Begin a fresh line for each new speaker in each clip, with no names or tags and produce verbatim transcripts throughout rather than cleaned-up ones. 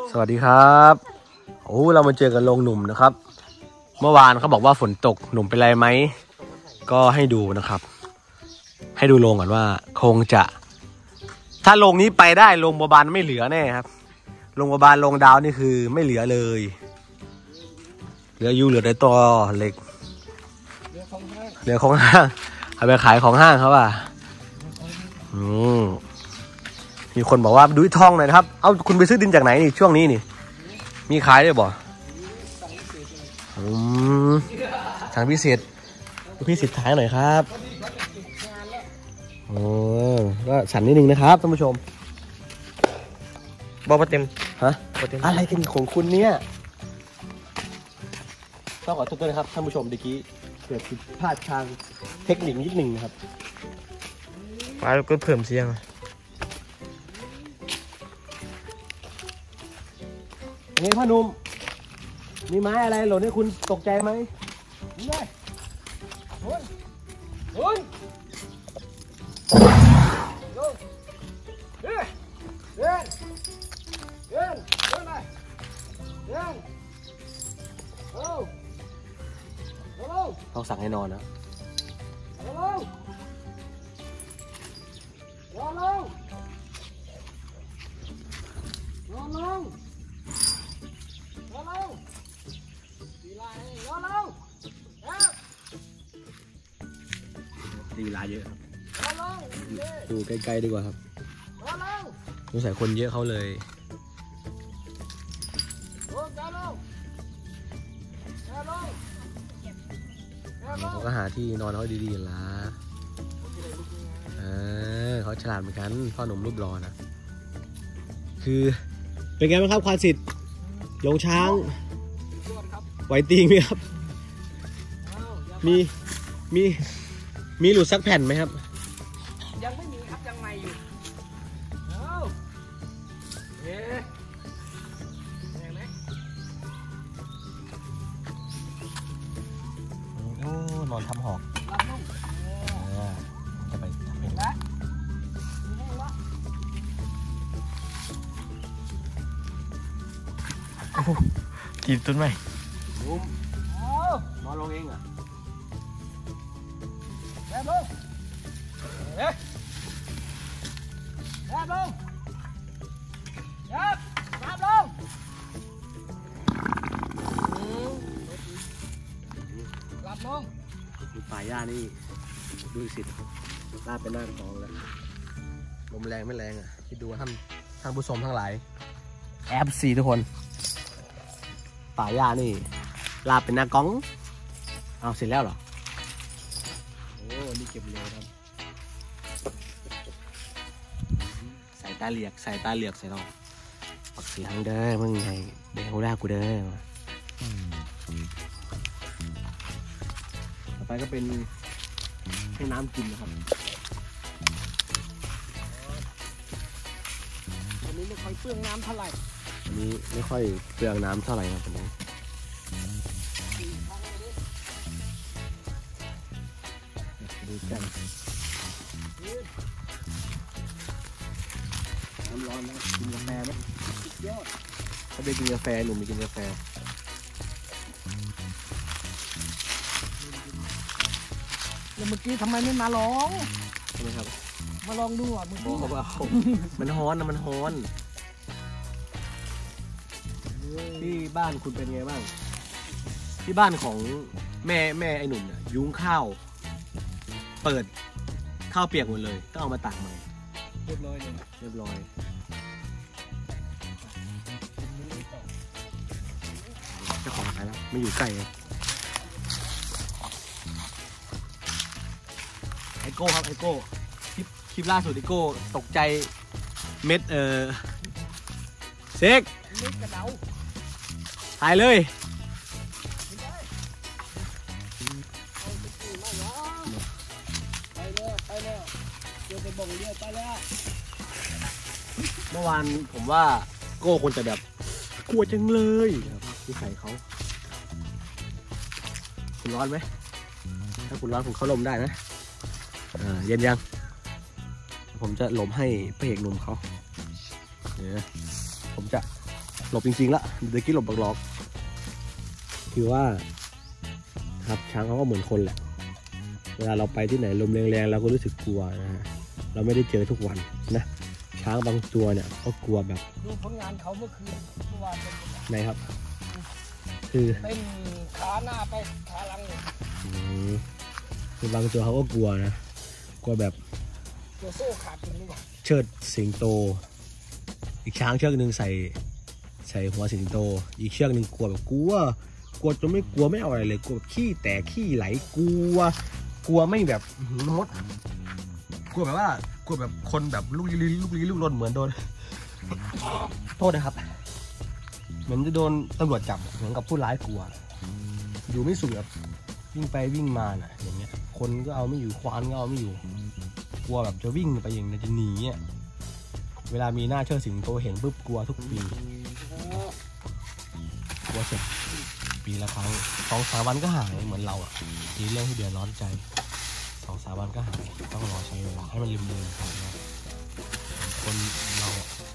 สวัสดีครับโอ้เรามาเจอกันลงหนุ่มนะครับเมื่อวานเขาบอกว่าฝนตกหนุ่มเป็นไรไหมก็ให้ดูนะครับให้ดูลงก่อนว่าคงจะถ้าลงนี้ไปได้ลงบัวบานไม่เหลือแน่ครับลงบัวบานลงดาวนี่คือไม่เหลือเลยเหลืออยู่เหลือแต่ตัวเหล็กเหลือของห้างเอาไปขายของห้างครับว่าอืมมีคนบอกว่าดูทองหน่อยนะครับเอาคุณไปซื้อดินจากไหนนี่ช่วงนี้นี่มีขายด้วยบ่อืมสั่งพิเศษพิเศษท้ายหน่อยครับโอ้ก็สั่นนิดนึงนะครับท่านผู้ชม
บอกว่าเต็ม
ฮะอะไรกันของคุณเนี่ยต้องขอโทษด้วยนะครับท่านผู้ชมเมื่อกี้เกิดผิดพลาดทางเทคนิคนิดหนึ่งนะครับ
มาแล้วก็เพิ่มเสียง
เฮ้ยพ่อหนุ่มมีไม้อะไรหล่นให้คุณตกใจไหมนี่ไงคุณคุณลงเดินเดินเดินเดินไปเดินโอ้โหต้องสั่งให้นอนนะโอ้โหนอนลงนอนลงดีลาเยอะครับดูใกล้ๆดีกว่าครับสงสัยคนเยอะเขาเลยเขาก็หาที่นอนเขาดีๆละเออเขาฉลาดเหมือนกันพ่อหนุ่มรูปรอนะคือเป็นไงบ้างครับควานสิทธิ์ลงช้างไหวตีไหมครับมีมีมีหลุดสักแผ่นไหมครับ
ยังไม่มีครับยังใหม่อยู่เอาเอ๊ะเห็นไหม
โอ้นอนทำหอกจะไปทำเป็น
ตีต้นไม้
ลุมนอนลงเองอ่ะแอบลงเอ๊ะแอบลงแอบแอบลงกลับลงดูป่าหญ้านี่ดูสิลาดเป็นหน้าท้องแล้วลมแรงไม่แรงอ่ะคิดดูท่านท่านผู้ชมทั้งหลายแอบสี่ทุกคนป่าหญ้านี่ลาบเป็นหน้ากล้องเอาเสร็จแล้วเหรอโอ้นี่เก็บเลยครับใส่ตาเหลียกใส่ตาเหลียกใส่เราปักเสียงเด้อมึงไงเดี๋ยวได้กูเด้อต่อไปก็เป็นให้น้ำกินนะครับ
วันนี้ไม่ค่อยเปลืองน้ำเท่าไหร่
อันนี้ไม่ค่อยเปลืองน้ำเท่าไหร่นะตอนนี้ดูกันน้ำร้อนนะกินกาแฟไหมถ้าไปกินกาแฟหนุ่มไปกินกาแฟ
แล้วเมื่อกี้ทำไมไม่มาลอง
ใช่ไหมครับ
มาลองดูอ่ะเมื่อกี้
เขาบอกมันฮ้อนนะมันฮ้อนที่บ้านคุณเป็นไงบ้างที่บ้านของแม่แม่ไอ้หนุ่มเนี่ยยุ้งข้าวเปิดข้าวเปียกหมดเลยต้องเอามาตากใหม่
เรียบร้อยเลย
เรียบร้อยเจ้าของหายแล้วไม่อยู่ใกล้เลยไอโก้ครับไอโก้คลิปคลิปล่าสุดไอโก้ตกใจเม็ดเออเซ็กถ่ายเลยเมื่อวานผมว่าโก้ควรจะแบบกลัวจังเลยที่ใส่เขาคุณร้อนไหมถ้าคุณร้อนผมเข้าลมได้นะเออเย็นยังผมจะหลมให้พระเอกหนุ่มเขาเดี๋ยวผมจะหลบจริงๆละเมื่อกี้หลบหลอกคือว่าครับช้างเขาก็เหมือนคนแหละเวลาเราไปที่ไหนลมแรงๆเราก็รู้สึกกลัวนะฮะเราไม่ได้เจอทุกวันนะช้างบางตัวเนี่ยก็กลัวแบบ
ดูผลงานเขาเมื่อคืนเมื่อวานเป็น
ไหนครับคือ
เป็นขาหน้าไปขาหลังเลย
คือบางตัวเขาก็กลัวนะกลัวแบบ
ตัวโซ่ขาดจริงหรือเปล่า
เชิดสิงโตอีกช้างเชือกหนึ่งใส่ใส่หัวสิงโตอีกเชือกหนึ่งกลัวแบบกลัวกลัวจนไม่กลัวไม่เอาอะไรเลยกลัวขี้แตกขี้ไหลกลัวกลัวไม่แบบมดกลัวแบบว่ากลัวแบบคนแบบลูกลี้ลูกลี้ลูกลนเหมือนโดนโทษนะครับเหมือนจะโดนตำรวจจับเหมือนกับผู้ร้ายกลัวอยู่ไม่สุขแบบวิ่งไปวิ่งมาน่ะอย่างเงี้ยคนก็เอาไม่อยู่ควานก็เอาไม่อยู่กลัวแบบจะวิ่งไปอย่างจะหนีอ่ะเวลามีหน้าเชิดสิงโตเห็นปุ๊บกลัวทุกปีกลัวเสร็จปีละครั้งสองสามวันก็หายเหมือนเราอ่ะมีเรื่องที่เดือดร้อนใจสองสามวันก็หายต้องรอใช้เวลาให้มันลืมเลือนไปนะคนเรา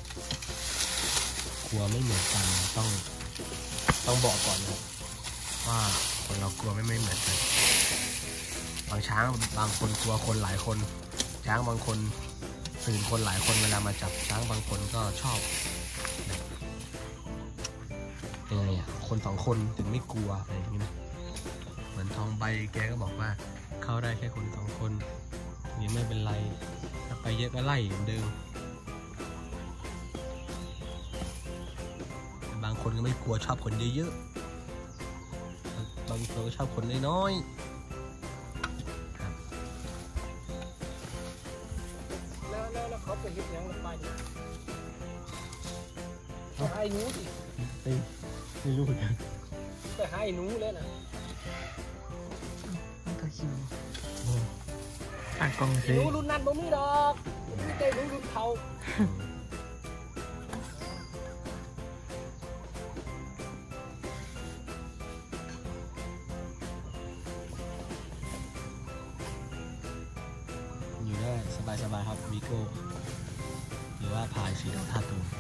กลัวไม่เหมือนกันต้องต้องบอกก่อนนะว่าคนเรากลัวไม่ไม่เหมือนกันบางช้างบางคนกลัวคนหลายคนช้างบางคนตื่นคนหลายคนเวลามาจับช้างบางคนก็ชอบยังไงอ่ะคนสองคนถึงไม่กลัวอะไรอย่างนี้นะเหมือนทองใบแกก็บอกว่าเข้าได้แค่คนสองคนนี่ไม่เป็นไรถ้าไปเยอะก็ไล่เหมือนเดิมบางคนก็ไม่กลัวชอบคนเยอะๆบางคนก็ชอบคนน้อยๆ
แล้วแล้วแล้วเขาไปเห็นยังลงไปไปให้หนูสิ
ไม่รู้เหมือนกัน
ไปให้หนูเลยนะ
มันก็คิวอ่ะกองสิ
หนูรุ่นนั้นบ่มีดอกไม่ใจหนูรุ่นเขา
อยู่ได้สบายๆครับวิโก้หรือว่าพายสีท่าตูน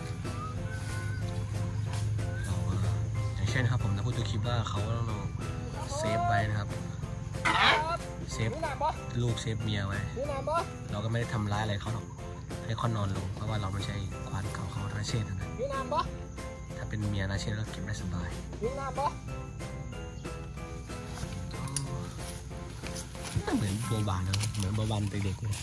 เราอย่างเช่นครับผมจะพูดตัวคลิปว่าเขาต้องเซฟไว้นะครับเซฟลูกเซฟเมียไว้เราก็ไม่ได้ทำร้ายอะไรเขาหรอกให้เขานอนลงเพราะว่าเราไม่ใช่ควานเขาเขานาเชษนะถ้าเป็นเมียนาเชษก็เก็บได้สบายเหมือนโบบานนะเหมือนโบบานเด็กๆเลย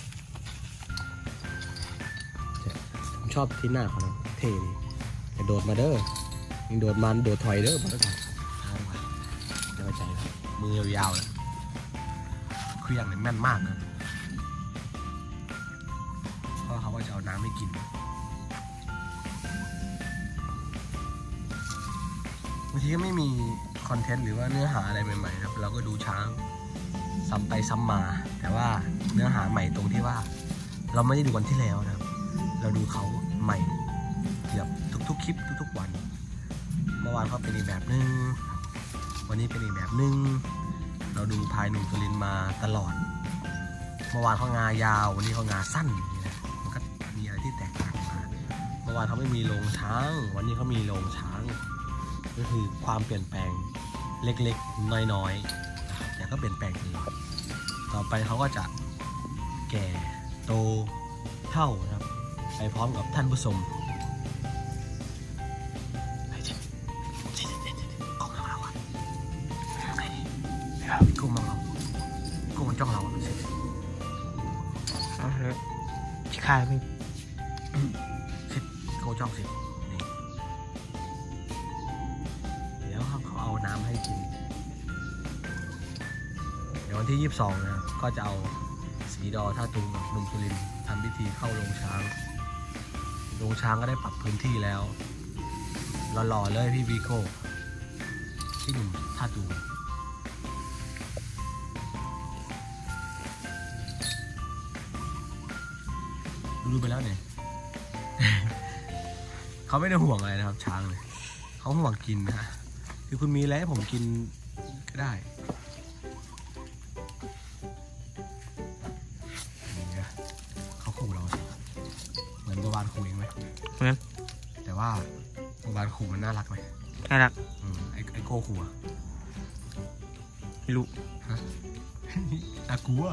ผมชอบที่หน้าเขานะเท่ดีแต่โดดมาเด้อยังโดดมันโดดถอยเด้อมาแล้วกันจะเข้าใจครับมือยาวๆเลยเครื่องเนี่ยแม่นมากนะเพราะเขาว่าจะเอาน้ำให้กินบางทีก็ไม่มีคอนเทนต์หรือว่าเนื้อหาอะไรใหม่ๆครับเราก็ดูช้างซ้ำไปซ้ำมาแต่ว่าเนื้อหาใหม่ตรงที่ว่าเราไม่ได้ดูวันที่แล้วนะครับเราดูเขาใหม่เกือบทุกๆคลิปทุกๆวันเมื่อวานเขาเป็นอีกแบบนึงวันนี้เป็นอีกแบบนึงเราดูพายหนุ่มสุรินทร์มาตลอดเมื่อวานเขางายาววันนี้เขางาสั้นนี่นะมันก็มีอะไรที่แตกต่างมาเมื่อวานเขาไม่มีโรงช้างวันนี้เขามีโรงช้างก็คือความเปลี่ยนแปลงเล็กๆน้อยๆนะครับแต่ก็เปลี่ยนแปลงตลอดต่อไปเขาก็จะแก่โตเท่านะครับไปพร้อมกับท่านผู้ชมกุ้งมองเรากุ้งมันจ้องเราสิ
เอาเถอะขายไป
สิเขาจ้องสินี่เดี๋ยวเขาเอาน้ำให้กินเดี๋ยววันที่ยี่สิบสองนะก็จะเอาสีดอท่าตุงกับหนุ่มสุรินทร์ทำพิธีเข้าโรงช้างโรงช้างก็ได้ปรับพื้นที่แล้วหล่อๆเลยพี่วีโก้ที่หนุ่มท่าตุงรู้ไปแล้วเนี่ย เขาไม่ได้ห่วงอะไรนะครับช้างเลยเขาห่วงกินนะฮะคือคุณมีอะไรให้ผมกินก็ได้เขาขู่เราเหมือนโบราณขู่เองไหม
เหมือน
แต่ว่าโบบานขู่มันน่ารักไหม
น่ารัก
อืมไอไอโก้ขู่อะ
ไม่รู้
ฮะ น่ากลัว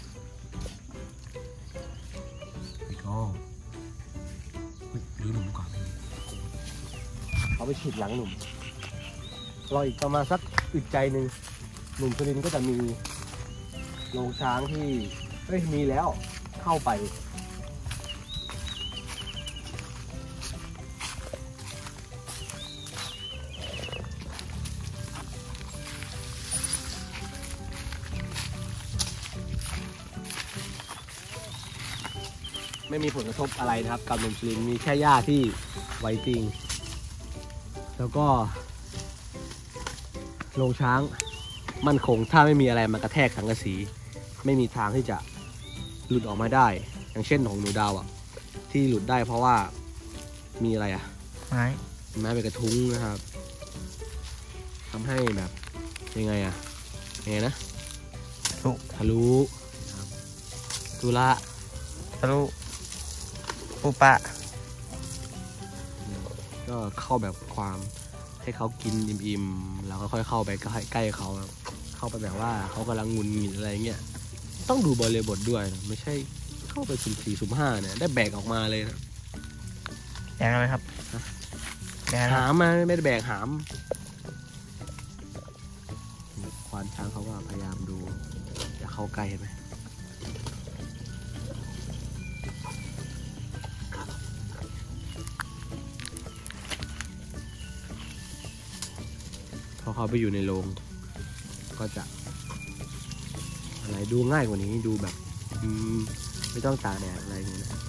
ไอโก้เฮ้ยดูหนุ่มก่อนเขาไปฉีดหลังหนุ่มรออีกประมาณสักอึดใจหนึ่งหนุ่มสุรินทร์ก็จะมีโรงช้างที่เอ้ยมีแล้วเข้าไปไม่มีผลกระทบอะไรนะครับกับหนุ่มสุรินทร์มีแค่หญ้าที่ไว้ติงแล้วก็โรงช้างมั่นคงถ้าไม่มีอะไรมากระแทกสังกะสีไม่มีทางที่จะหลุดออกมาได้อย่างเช่นของหนูดาวอ่ะที่หลุดได้เพราะว่ามีอะไรอ่ะ
ไม้
ไม้เป็นกระทุ้งนะครับทำให้แบบยังไงอ่ะยังไงนะ
ทะลุ
ทะลุนะครับตุละ
ทะลุปุปะ
ก็เข้าแบบความให้เขากินอิ่มๆแล้วก็ค่อยเข้าไปใกล้ใกล้เขาเข้าไปแบบว่าเขากำลังงุนงิดอะไรเงี้ยต้องดูบริบทด้วยนะไม่ใช่เข้าไปสุ่มสี่สุ่มห้าเนี่ยได้แบกออกมาเลยนะ
แดงอะไรครับแดง
หามมาไม่ได้แบกหามควานช้างเขาก็พยายามดูอย่าเข้าใกล้เห็นไหมพอเขาไปอยู่ในโรงก็จะอะไรดูง่ายกว่านี้ดูแบบอืมไม่ต้องตากแดดอะไรอย่างเงี้ยนะ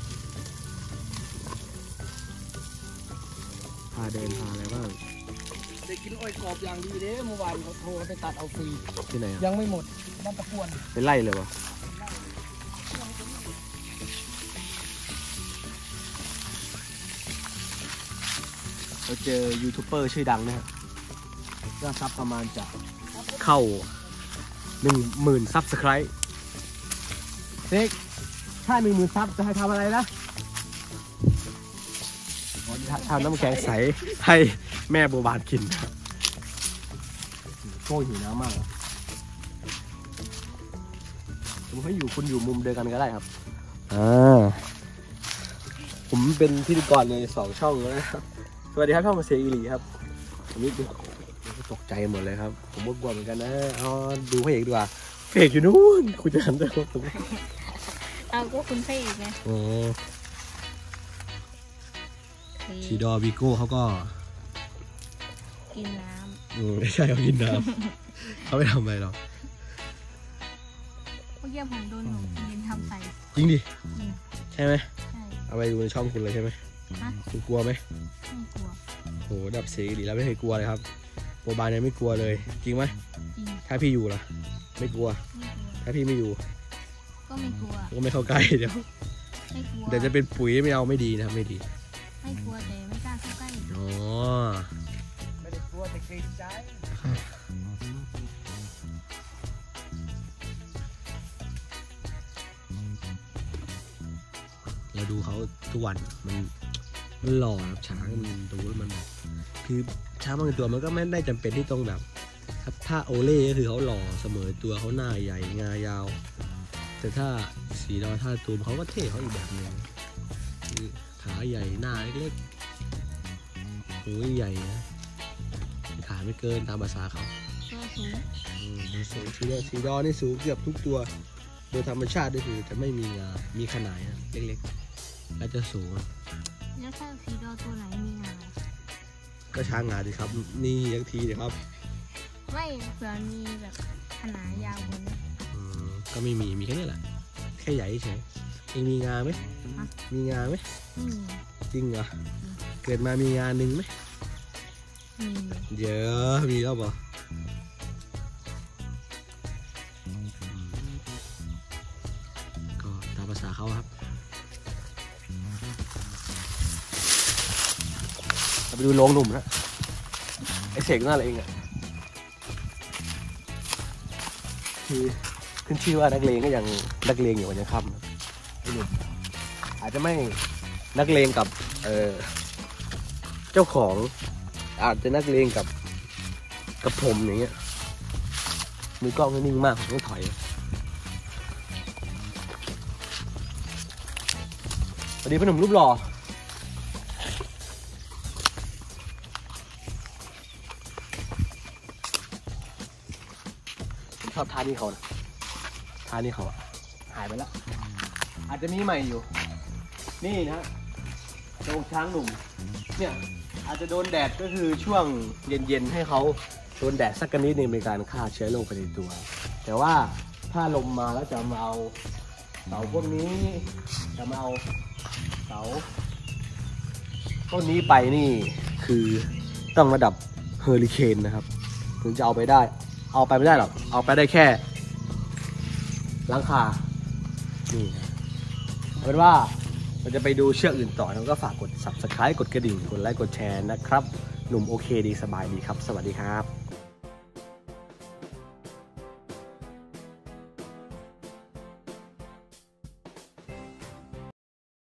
พาเดินพาอะไรบ้าง
ได้กินอ้อยกรอบอย่างดีเด้เมื่อวานเขาโทรไปตัดเอาฟรี
ที่ไหนอะ
ยังไม่หมดบ้านตะพวน
เป็นไร่เลยวะเราเจอยูทูบเบอร์ชื่อดังนะครับยอดซับประมาณจะเข้าหนึ่งหมื่นซับสไครต์เด็กถ้าหนึ่งหมื่นซับจะให้ทำอะไรนะทำน้ำแข็งใสให้แม่บัวบานกินโก้หิวน้ำมากผมให้อยู่คุณอยู่มุมเดียวกันก็ได้ครับอ่าผมเป็นพิธีกรในสองช่องแล้วนะครับสวัสดีครับช่องมาเซอีลีครับผมนี่ตกใจหมดเลยครับผมก็กลัวเหมือนกันนะเอาดูพระเอกดีกว่าพระเอกอยู่นู้นคุณจะหันไปมอง
เอาก็คุณพระเอกไง
โอ้ทีดอวิโก้เขาก็
กินน้
อืมไม่ใช่เขากินน้ำ เขาไม่ทำอะไรหรอก
ำเมื่อกี้ผมโดนหนูกินทำใส่
จริงดิ
จริง
ใช่ไหม
ใช่
เอาไปดูในช่องคุณเลยใช่ไหม
ฮะ
คุณกลัวไหม
ไม่กลัว
โหดับเสียดีแล้วไม่เคยกลัวเลยครับโบบานเนี่ยไม่กลัวเลยจริงไหม
จริง
ถ้าพี่อยู่ล่ะ ไม่กลัว
ไม่กลัว
ถ้าพี่ไม่อยู่
ก็ไม่กลัว
ก็ไม่เข้าใกล้เดี๋ยว
ไม่กลัว
เดี๋ยวจะเป็นปุ๋ยไม่เอาไม่ดีนะครับไม่ดี
ไม่กลัวแต่ไม่กล้าเข้าใกล้
อ๋อ
ไม่ได้กลัวแต่เกรงใจ
เราดูเขาทุกวันมันมันหล่อครับช้างมันดูแล้วมันแบบคือช้างบางตัวมันก็ไม่ได้จำเป็นที่ต้องแบบถ้าโอเล่ก็คือเขาหล่อเสมอตัวเขาหน้าใหญ่งายาว แต่ถ้าสีดอท่าตูมเขาก็เท่เขาอีกแบบหนึงคือขาใหญ่หน้าเล็กๆหูใหญ่นะขาไม่เกินตามภาษาเขา
ตัวสูง
อืมสูงสีดอสีดอนี่สูงเกือบทุกตัว โดยธรรมชาติก็คือจะไม่มีงา มีขนาดเล็กๆ และจะสูง
แล้วถ้าสีดอตัวไหนมีงา
ก็ช้างงาดีครับ นี่ยักทีเดียวครับ
ไม่เผื่อมีแบบขนายาวกว่านี้
อืมก็ไม่มี มีแค่นี้แหละ แค่ใหญ่เฉยเองมีงาไหม
ฮะ
มีงาไหม
ไม่มี
จริงเหรอ เกิดมามีงาหนึ่งไหม
มี
เยอะมีแล้วเปล่าก็ตามภาษาเขาครับเราไปดูโรงหนุ่มนะไอเสกน่าอะไรเองอะคือขึ้นชื่อว่านักเลงก็ยังนักเลงอยู่วันยังค่ำนะไอหนุ่มอาจจะไม่นักเลงกับเออเจ้าของอาจจะนักเลงกับกับผมอย่างเงี้ยมือกล้องนิ่งมากผมต้องถอยสวัสดีพ่อหนุ่มรูปหล่อผมชอบท่านี้เขานะท่านี้เขาอะหายไปแล้วอาจจะมีใหม่อยู่นี่นะฮะโรงช้างหนุ่มเนี่ยอาจจะโดนแดดก็คือช่วงเย็นๆให้เขาโดนแดดสักนิดนึงเป็นการฆ่าเชื้อโรคไปในตัว แต่ว่าถ้าลมมาแล้วจะมาเอาเสาพวกนี้จะมาเอาเสาต้นนี้ไปนี่คือต้องระดับเฮอริเคนนะครับถึงจะเอาไปได้เอาไปไม่ได้หรอกเอาไปได้แค่หลังคานี่เอาเป็นว่าเราจะไปดูเชือกอื่นต่อแล้วก็ฝากกด ซับสไครบ์ กดกระดิ่งกดไลค์กดแชร์นะครับหนุ่มโอเคดีสบายดีครับสวัสดีครับ